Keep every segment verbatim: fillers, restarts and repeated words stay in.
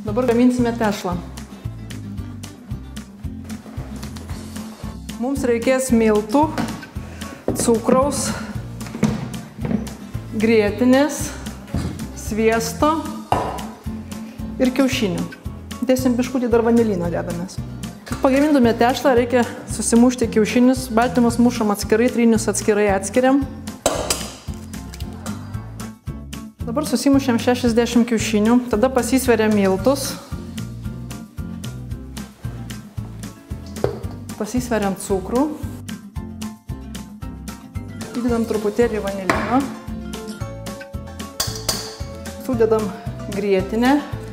Dabar gaminsime tešlą. Mums reikės miltų, cukraus, grietinės, sviesto ir kiaušinių. Dėsim biškutį dar vanilino dedamės. Kad pagamintume tešlą, reikia susimušti kiaušinius. Baltymus mušam atskirai, trynius atskirai atskiriam. Dabar susimušėm šešiasdešimt kiaušinių, tada pasisveriam miltus. Pasisveriam cukrų. Įdedam truputėlį vanilino. Sudedam grietinę.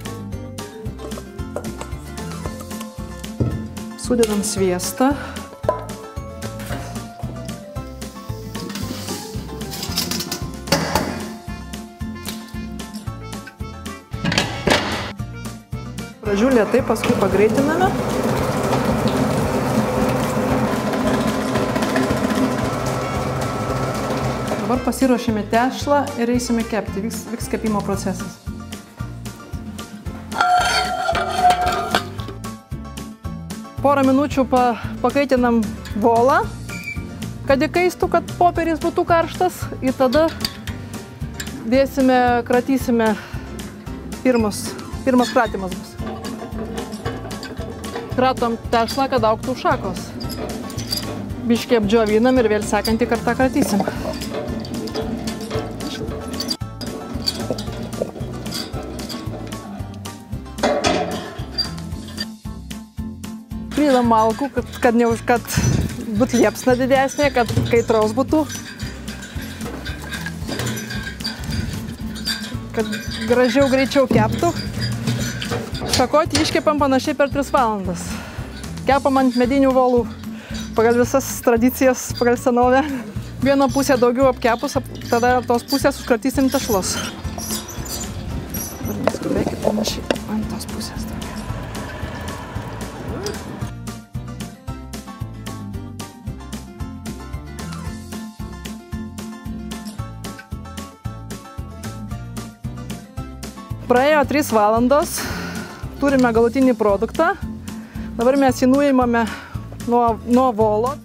Sudedam sviestą. Pradžių lėtai, paskui pagreitiname. Dabar pasiruošėme tešlą ir eisime kepti. Vyks, vyks kepimo procesas. Porą minučių pa, pakaitinam volą, kad įkaistų, kad popieris būtų karštas. Ir tada dėsime, kratysime pirmus, pirmas kratimas bus. Kratom tešlą, kad augtų šakos. Biškį apdžiovinam ir vėl sekantį kartą kratysim. Pridedam malkų, kad, kad, ne, kad būtų liepsna didesnė, kad kaitraus būtų. Kad gražiau, greičiau keptų. Šakotį iškepam panašiai per tris valandas. Kepam ant medinių volų pagal visas tradicijas, pagal senovę. Vieną pusę daugiau apkepus, tada tos pusės užkratysim tešlos. Dabar neskubėkit panašiai ant tos pusės. Praėjo trys valandos. Turime galutinį produktą. Dabar mes jį nuimame nuo, nuo volo.